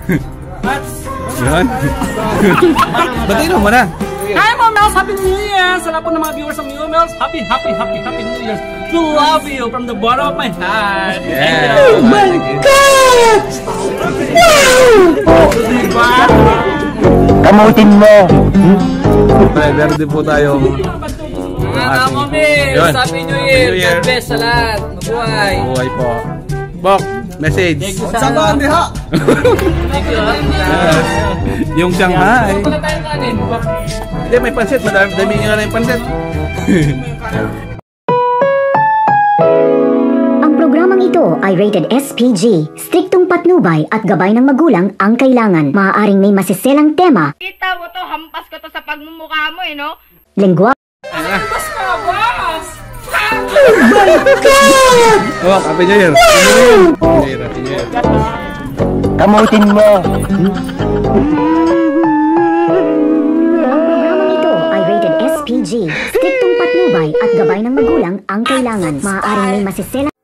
Yan. Batiin mo na. Hi Mom Mel's, Happy New Year! Sa lahat po ng mga viewers ng Mom Mel's, Happy New Year! To love you from the bottom of my heart! Yeah. Oh my God! Wow! Diba? Kamutin mo! Meron din po tayong Mga Momels, Happy New Year! God bless sa lahat! Mabuhay! buhay po. Bok, message. Saan diha? Thank you. Yung Shanghai. Wala tayong kanin. Hindi, may pansit. Madami nyo na yung pansit. Ang programang ito ay rated SPG. Striktong patnubay at gabay ng magulang ang kailangan. Maaaring may masiselang tema, Kita mo to, hampas ko to sa pagmumukha mo no? lengguwa, Bas ka, bas! Oh, Happy New Year. Happy New Year. Kamutin mo! Ang programang ito ay rated SPG. Striktong patnubay at gabay ng magulang ang kailangan. Maaaring may masiselang